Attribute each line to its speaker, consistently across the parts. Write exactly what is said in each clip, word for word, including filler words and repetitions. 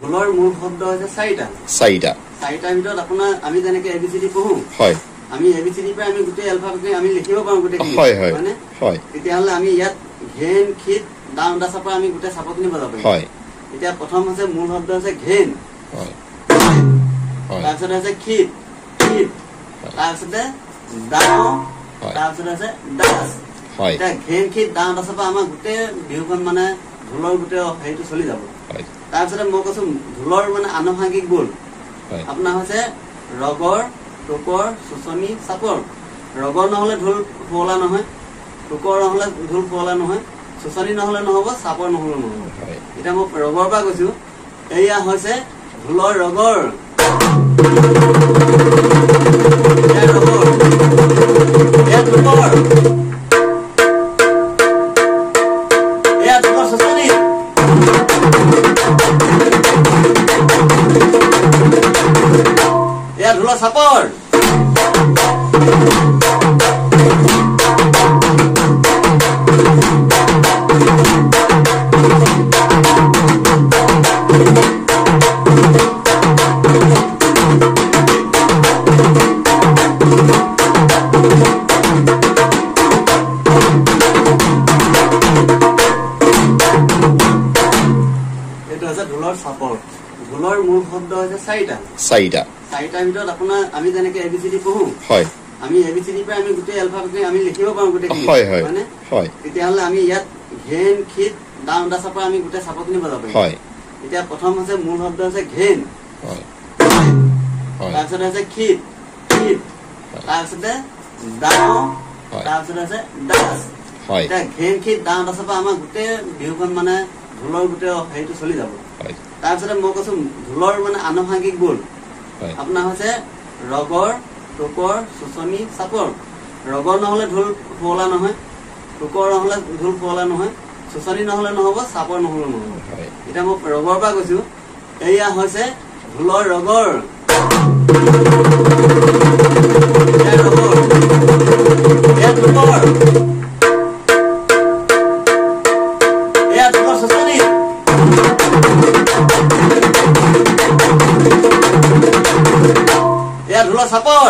Speaker 1: ঢোলৰ মূল শব্দ হৈছে চাৰিটা
Speaker 2: চাৰিটা
Speaker 1: চাৰিটাৰ ভিতৰত আপোনাৰ আমি যেনেকে এবিসিডি পঢ়ো
Speaker 2: হয়
Speaker 1: আমি এবিসিডি পৰা আমি গোটেই এলফাবেট আমি লিখিব পাৰো গোটেই
Speaker 2: হয় হয়
Speaker 1: মানে
Speaker 2: হয়
Speaker 1: তেতিয়া হলে আমি ইয়াত ঘেন খিত ডাউন দাসৰ পৰা আমি গোটেই চাপখিনি বজাব পাৰিম
Speaker 2: হয়
Speaker 1: এতিয়া প্ৰথম হৈছে মূল শব্দ হৈছে ঘেন
Speaker 2: হয়
Speaker 1: তাৰপিছত হৈছে খিত খিত তাৰপিছতে ডাউন
Speaker 2: হয়
Speaker 1: তাৰপিছত হৈছে দাস
Speaker 2: হয়
Speaker 1: এতিয়া ঘেন খিত ডাউন দাসৰ পৰা আমাৰ গোটেই বিহুখন মানে ঢোলৰ গোটেই হেৰিটো চলি যাব
Speaker 2: হয়
Speaker 1: তাৰপিছতে মই কৈছো ঢোলৰ মানে আনুষাংগিক বল
Speaker 2: হয়
Speaker 1: আপোনাৰ হৈছে ৰগৰ টোকৰ চুচনি চাপৰ ৰগৰ নহলে ঢোল ফুৱলা নহয় টোকৰ নহলে ঢোল ফুৱলা নহয় চুচনি নহলে নহব চাপৰ নহলে নহব
Speaker 2: হয়
Speaker 1: এতিয়া মই ৰগৰ পৰা কৈছো এয়া হৈছে ঢোলৰ ৰগৰ এয়া ৰগৰ এয়া টোকৰ এয়া টোকৰ চুচনি এয়া ঢোলৰ চাপৰ ঢোলৰ চাপৰ ঢোলৰ মূল শব্দ হৈছে চাৰিটা
Speaker 2: চাৰিটা
Speaker 1: চাৰিটাৰ ভিতৰত আপোনাৰ আমি যেনেকে এবিসিডি পঢ়ো
Speaker 2: হয়
Speaker 1: আমি এবিসিডি পৰা আমি গোটেই এলফাবেট আমি লিখিব পাৰো গোটেই
Speaker 2: হয় হয়
Speaker 1: মানে
Speaker 2: হয়
Speaker 1: তেতিয়া হলে আমি ইয়াত ঘেন খিত ডাউন দাসৰ পৰা আমি গোটেই চাপখিনি বজাব পাৰিম
Speaker 2: হয়
Speaker 1: এতিয়া প্ৰথম হৈছে মূল শব্দ হৈছে ঘেন
Speaker 2: হয়
Speaker 1: তাৰপিছত হৈছে খিত খিত তাৰপিছতে ডাউন
Speaker 2: হয়
Speaker 1: তাৰপিছত হৈছে দাস
Speaker 2: হয়
Speaker 1: এতিয়া ঘেন খিত ডাউন দাসৰ পৰা আমাৰ গোটেই বিহুখন মানে ঢোলৰ গোটেই হেৰিটো চলি যাব
Speaker 2: হয়
Speaker 1: তাৰপিছতে মই কৈছো ঢোলৰ মানে আনুষাংগিক বল
Speaker 2: হয়
Speaker 1: আপোনাৰ হৈছে ৰগৰ টোকৰ চুচনি চাপৰ ৰগৰ নহলে ঢোল ফুৱলা নহয় টোকৰ নহলে ঢোল ফুৱলা নহয় চুচনি নহলে নহব চাপৰ নহলে নহব
Speaker 2: হয়
Speaker 1: এতিয়া মই ৰগৰ পৰা কৈছো এয়া হৈছে ঢোলৰ ৰগৰ এয়া ৰগৰ এয়া টোকৰ এয়া টোকৰ চুচনি এয়া ঢোলৰ চাপৰ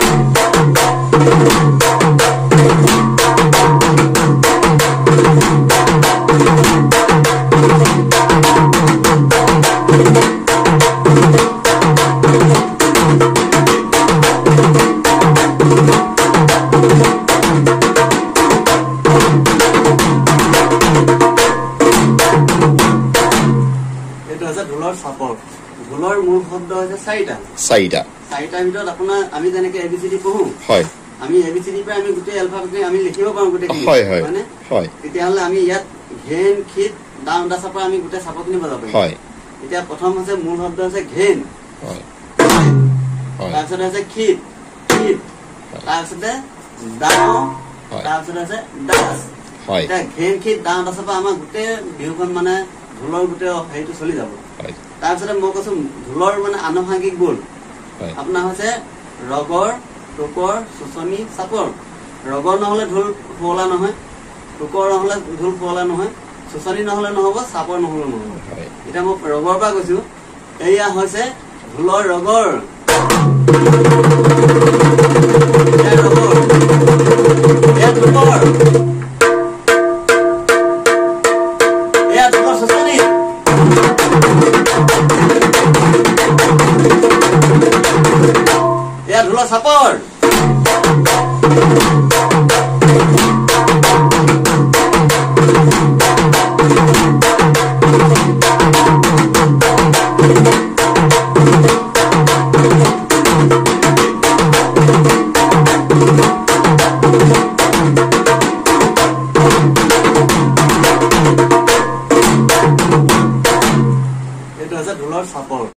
Speaker 1: এইটো হৈছে ঢোলৰ চাপৰ ঢোলৰ মূল শব্দ হৈছে চাৰিটা
Speaker 2: চাৰিটা
Speaker 1: চাৰিটাৰ ভিতৰত আপোনাৰ আমি যেনেকে এবিসিডি পঢ়ো
Speaker 2: হয়
Speaker 1: আমি এবিসিডি পৰা আমি গোটেই এলফাবেট আমি লিখিব পাৰো গোটেই
Speaker 2: হয় হয়
Speaker 1: মানে
Speaker 2: হয়
Speaker 1: তেতিয়া হলে আমি ইয়াত ঘেন খিত ডাউন দাসৰ পৰা আমি গোটেই চাপখিনি বজাব পাৰিম
Speaker 2: হয়
Speaker 1: এতিয়া প্ৰথম হৈছে মূল শব্দ হৈছে ঘেন
Speaker 2: হয় হয়
Speaker 1: তাৰপিছত হৈছে খিত খিত তাৰপিছতে ডাউন
Speaker 2: হয়
Speaker 1: তাৰপিছত হৈছে দাস
Speaker 2: হয়
Speaker 1: এতিয়া ঘেন খিত ডাউন দাসৰ পৰা আমাৰ গোটেই বিহুখন মানে ঢোলৰ গোটেই হেৰিটো চলি যাব
Speaker 2: হয়
Speaker 1: তাৰপিছতে মই কৈছো ঢোলৰ মানে আনুষাংগিক বল
Speaker 2: হয়
Speaker 1: আপোনাৰ হৈছে ৰগৰ টোকৰ চুচনি চাপৰ ৰগৰ নহলে ঢোল ফুৱলা নহয় টোকৰ নহলে ঢোল ফুৱলা নহয় চুচনি নহলে নহব চাপৰ নহলে নহব
Speaker 2: হয়
Speaker 1: এতিয়া মই ৰগৰ পৰা কৈছো এয়া হৈছে ঢোলৰ ৰগৰ এয়া ৰগৰ এয়া টোকৰ এয়া টোকৰ চুচনি এয়া ঢোলৰ চাপৰ এইটো হৈছে ঢোলৰ চাপৰ